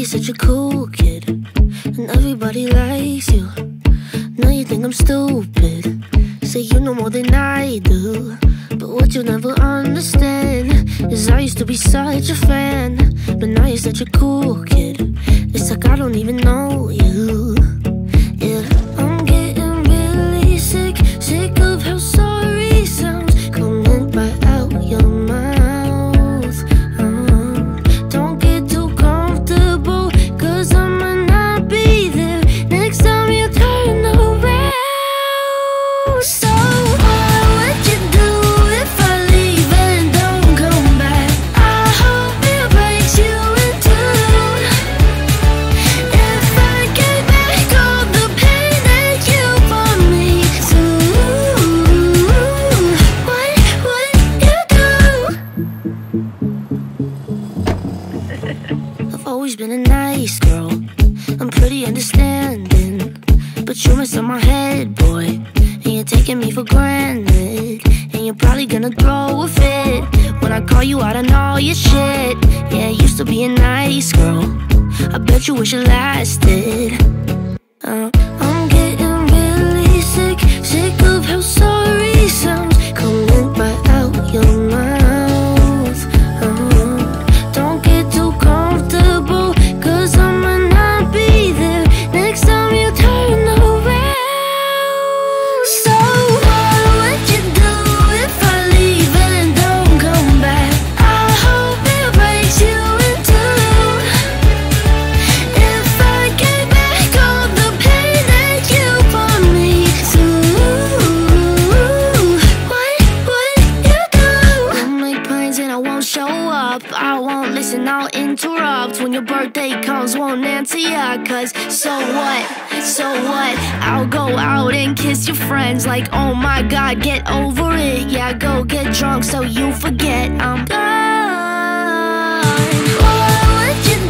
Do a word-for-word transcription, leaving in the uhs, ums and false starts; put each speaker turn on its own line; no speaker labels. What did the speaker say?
such a cool kid, and everybody likes you. Now you think I'm stupid, say you know more than I do. But what you'll never understand is I used to be such a fan, but now you're such a cool kid. It's like I don't even know you. Yeah, I'm getting really sick, sick of how sorry sounds coming right out your mouth. uh, Don't get too comfortable, cause I'ma not be there next time you turn around. So what would you do if I leave and don't come back? I hope it breaks you in two. If I get back all the pain that you brought me through, what would you do? I've always been a nice girl, I'm pretty understanding, but you mess up my head, boy, and you're taking me for granted. And you're probably gonna throw a fit when I call you out on all your shit. Yeah, used to be a nice girl, I bet you wish it lasted. uh, I'm getting really sick, sick of how sorry sounds coming right out your mouth. uh, Don't get too comfortable, cause I'ma not be there next time you turn around. So what would you do if I leave and don't come back? I hope it breaks you in two. If I get back all the pain that you brought me through, what would you do? We'll make plans and I won't show up, I won't listen, I'll interrupt. When your birthday comes, won't answer ya, cause so what, so what? I'll go out and kiss your friends like, oh my god, get over it. Yeah, go get drunk so you forget I'm gone. What would you